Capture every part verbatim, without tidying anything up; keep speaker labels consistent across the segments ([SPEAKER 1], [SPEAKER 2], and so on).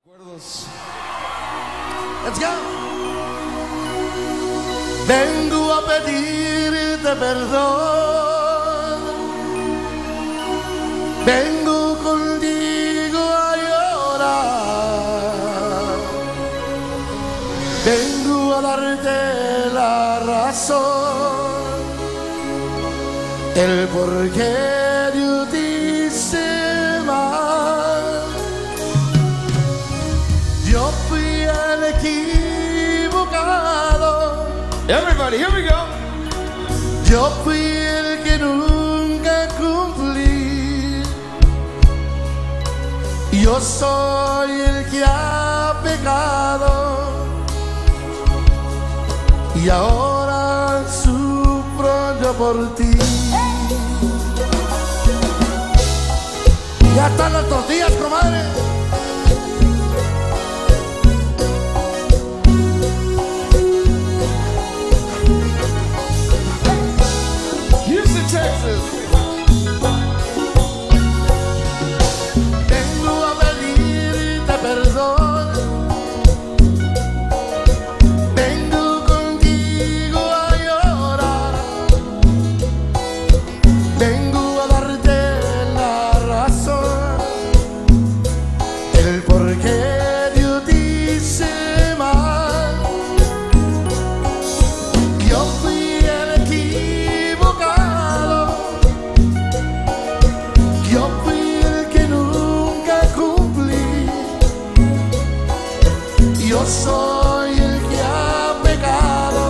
[SPEAKER 1] Records. Let's go. Vengo a pedirte perdón. Vengo contigo a llorar. Vengo a darte la razón, el porqué yo te hice mal. Yo fui el equivocado.
[SPEAKER 2] Everybody, here we go.
[SPEAKER 1] Yo fui el que nunca cumplí. Yo soy el que ha pecado y ahora sufro yo por ti. Ya están las tortillas, comadre.
[SPEAKER 2] Houston, Texas.
[SPEAKER 1] Vengo a pedirte perdón. Vengo contigo a llorar. Vengo a darte la razón, el porqué yo te hice mal. Yo fui el equivocado. Yo fui el que nunca cumplí. Yo soy el que ha pecado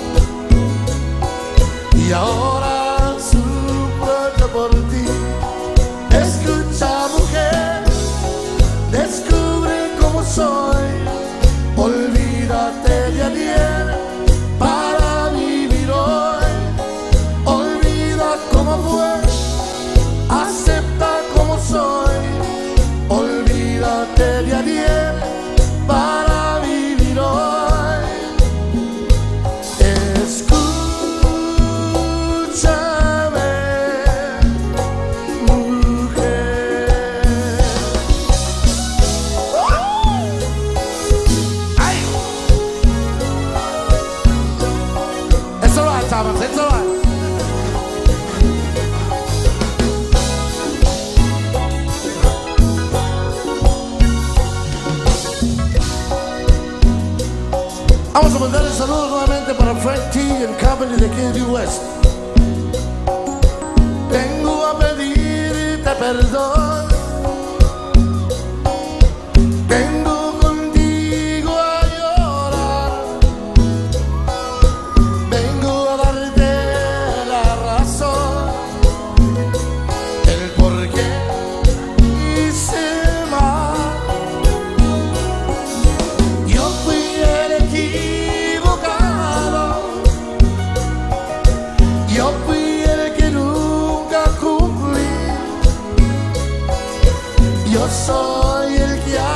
[SPEAKER 1] y ahora sufro yo por ti. Escucha, mujer, descubre cómo soy. Olvídate de ayer para vivir hoy. Olvida cómo fue, acepta como soy. Olvídate de ayer para vivir hoy. Escúchame, mujer. ¡Ay! It's all right, Thomas, it's all right. Vamos a mandar el saludo nuevamente para Frank T and Company de aquí de U S. Vengo a pedirte perdón. Vengo contigo a llorar. Vengo a darte la razón, el porqué hice mal. Yo fui el equivocado. Yo fui el que nunca cumplí. Yo soy el que ha